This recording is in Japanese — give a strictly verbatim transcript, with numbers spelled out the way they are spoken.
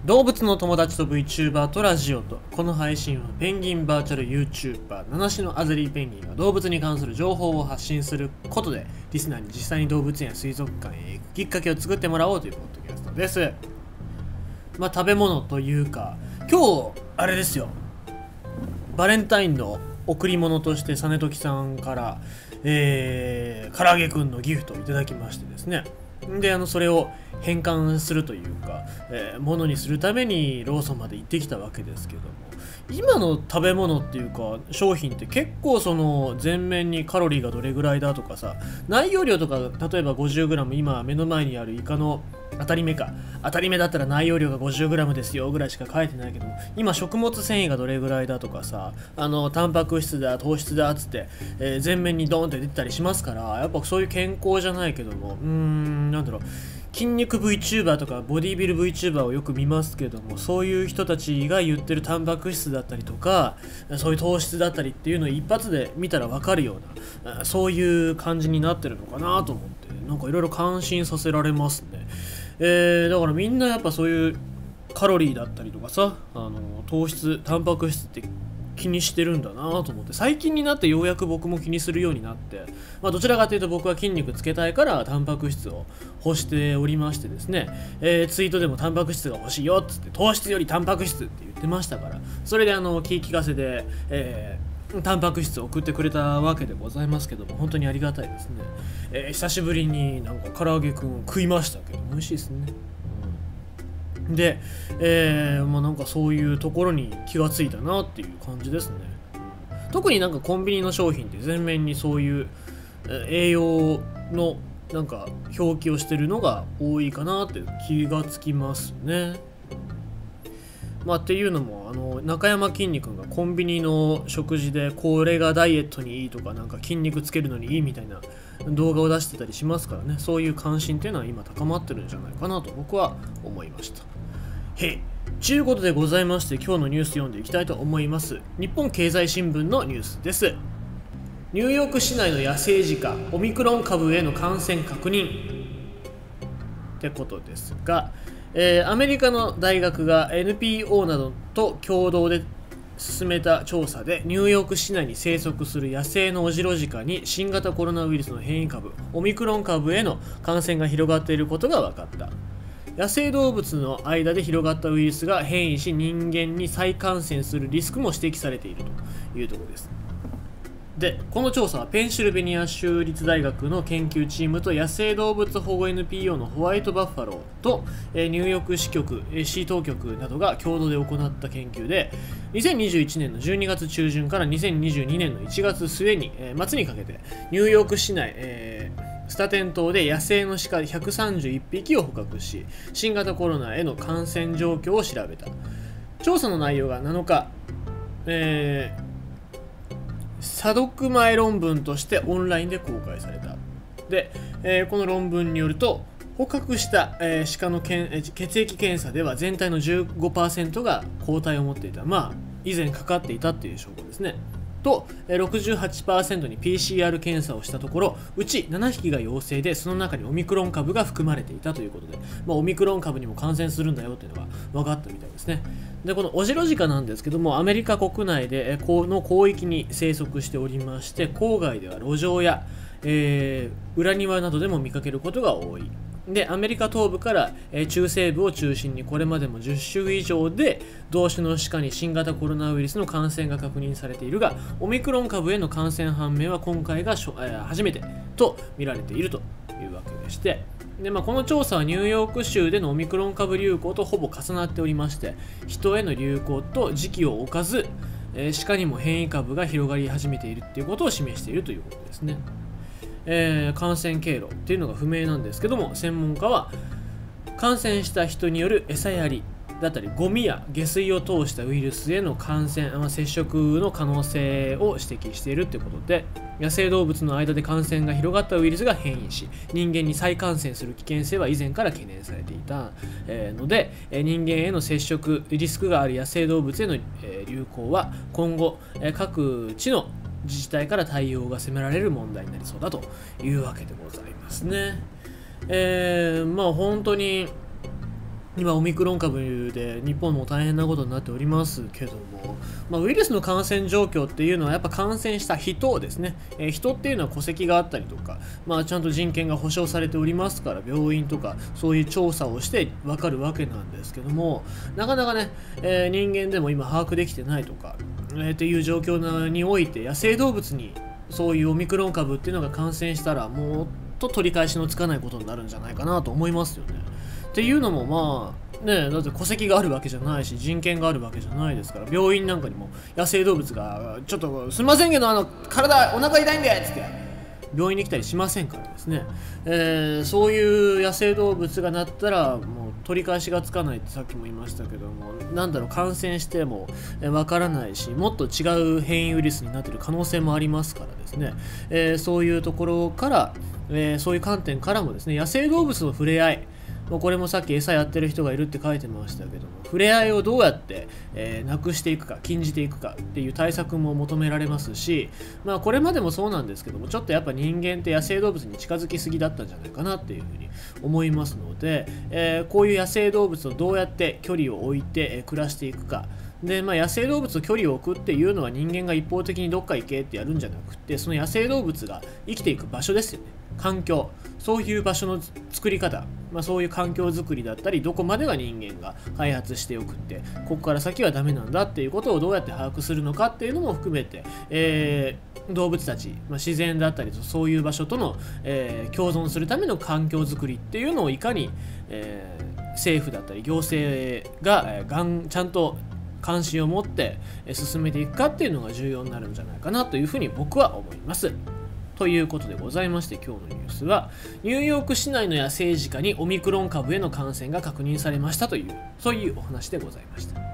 動物の友達と VTuber とラジオと。この配信はペンギンバーチャル YouTuber 七種のアゼリーペンギンが動物に関する情報を発信することでリスナーに実際に動物園や水族館へ行くきっかけを作ってもらおうというポッドキャストです。まあ食べ物というか、今日あれですよ、バレンタインの贈り物として実時さんからえー、唐揚げくんのギフトをいただきましてですね。であのそれを変換するというか、えー、ものにするためにローソンまで行ってきたわけですけども、今の食べ物っていうか商品って結構その全面にカロリーがどれぐらいだとかさ、内容量とか例えば ごじゅうグラム 今目の前にあるイカの当たり目か当たり目だったら内容量が ごじゅうグラム ですよぐらいしか書いてないけども、今食物繊維がどれぐらいだとかさ、あのタンパク質だ糖質だっつって、えー、全面にドーンって出てたりしますから、やっぱそういう健康じゃないけども、うーんなんだろう、筋肉 VTuber とかボディビル VTuber をよく見ますけども、そういう人たちが言ってるタンパク質だったりとかそういう糖質だったりっていうのを一発で見たら分かるような、そういう感じになってるのかなと思って、なんかいろいろ感心させられますね。えー、だからみんなやっぱそういうカロリーだったりとかさ、あの糖質タンパク質って気にしてるんだなと思って、最近になってようやく僕も気にするようになって、まあ、どちらかというと僕は筋肉つけたいからタンパク質を欲しておりましてですね、えー、ツイートでもタンパク質が欲しいよっつって、糖質よりタンパク質って言ってましたから、それであの気利かせで、えー、タンパク質を送ってくれたわけでございますけども、本当にありがたいですね。えー、久しぶりになんか唐揚げくん食いましたけど美味しいですね。で、えー、まあなんかそういうところに気がついたなっていう感じですね。特になんかコンビニの商品って全面にそういう栄養のなんか表記をしてるのが多いかなって気がつきますね。まあっていうのも、あの中山きんに君がコンビニの食事でこれがダイエットにいいとか、なんか筋肉つけるのにいいみたいな動画を出してたりしますからね、そういう関心っていうのは今高まってるんじゃないかなと僕は思いました。へい、ちゅうことでございまして、今日のニュース読んでいきたいと思います。日本経済新聞のニュースです。ニューヨーク市内の野生鹿オミクロン株への感染確認ってことですが、えー、アメリカの大学が エヌピーオー などと共同で進めた調査で、ニューヨーク市内に生息する野生のオジロ鹿に新型コロナウイルスの変異株オミクロン株への感染が広がっていることが分かった。野生動物の間で広がったウイルスが変異し、人間に再感染するリスクも指摘されているというところです。で、この調査はペンシルベニア州立大学の研究チームと野生動物保護 エヌピーオー のホワイトバッファローとニューヨーク市局、市当局などが共同で行った研究で、にせんにじゅういちねんのじゅうにがつ中旬からにせんにじゅうにねんのいちがつ末に、えー、末にかけてニューヨーク市内、えースタテン島で野生の鹿ひゃくさんじゅういっぴきを捕獲し、新型コロナへの感染状況を調べた。調査の内容がなのか、えー、査読前論文としてオンラインで公開された。で、えー、この論文によると、捕獲した、えー、鹿のけん血液検査では全体の じゅうごパーセント が抗体を持っていた。まあ以前かかっていたっていう証拠ですね。と ろくじゅうはちパーセント に ピーシーアール 検査をしたところ、うちななひきが陽性で、その中にオミクロン株が含まれていたということで、まあ、オミクロン株にも感染するんだよというのが分かったみたいですね。で、このオジロ鹿なんですけども、アメリカ国内でこの広域に生息しておりまして、郊外では路上や、えー、裏庭などでも見かけることが多い。で、アメリカ東部から、えー、中西部を中心にこれまでもじゅっしゅ以上で同種の鹿に新型コロナウイルスの感染が確認されているが、オミクロン株への感染判明は今回がしょ、えー、初めてと見られているというわけでして、で、まあ、この調査はニューヨーク州でのオミクロン株流行とほぼ重なっておりまして、人への流行と時期を置かず、えー、鹿にも変異株が広がり始めているということを示しているということですね。えー、感染経路っていうのが不明なんですけども、専門家は感染した人による餌やりだったりゴミや下水を通したウイルスへの感染、まあ、接触の可能性を指摘しているということで、野生動物の間で感染が広がったウイルスが変異し、人間に再感染する危険性は以前から懸念されていた、えー、ので、えー、人間への接触リスクがある野生動物への、えー、流行は今後、えー、各地の自治体から対応が迫られる問題になりそうだというわけでございますね。えー、まあ本当に今オミクロン株で日本も大変なことになっておりますけども、まあ、ウイルスの感染状況っていうのはやっぱ感染した人ですね、えー、人っていうのは戸籍があったりとか、まあ、ちゃんと人権が保障されておりますから病院とかそういう調査をして分かるわけなんですけども、なかなかね、えー、人間でも今把握できてないとか、えー、っていう状況において野生動物にそういうオミクロン株っていうのが感染したらもっと取り返しのつかないことになるんじゃないかなと思いますよね。っていうのもまあね、だって戸籍があるわけじゃないし人権があるわけじゃないですから、病院なんかにも野生動物がちょっとすいませんけどあの体お腹痛いんでっつって病院に来たりしませんからですね、えー、そういう野生動物がなったらもう取り返しがつかないってさっきも言いましたけども、なんだろう、感染してもわからないし、もっと違う変異ウイルスになっている可能性もありますからですね、えー、そういうところから、えー、そういう観点からもですね、野生動物の触れ合い、これもさっき餌やってる人がいるって書いてましたけども、触れ合いをどうやって、えー、なくしていくか禁じていくかっていう対策も求められますし、まあこれまでもそうなんですけども、ちょっとやっぱ人間って野生動物に近づきすぎだったんじゃないかなっていうふうに思いますので、えー、こういう野生動物とどうやって距離を置いて、えー、暮らしていくかで、まあ、野生動物と距離を置くっていうのは人間が一方的にどっか行けってやるんじゃなくて、その野生動物が生きていく場所ですよね、環境、そういう場所の作り方、まあ、そういう環境づくりだったり、どこまでが人間が開発しておくって、ここから先はダメなんだっていうことをどうやって把握するのかっていうのも含めて、えー、動物たち、まあ、自然だったりとそういう場所との、えー、共存するための環境づくりっていうのをいかに、えー、政府だったり行政が、えー、がんちゃんと関心を持って進めていくかっていうのが重要になるんじゃないかなというふうに僕は思います。ということでございまして、今日のニュースはニューヨーク市内の野生鹿にオミクロン株への感染が確認されましたという、そういうお話でございました。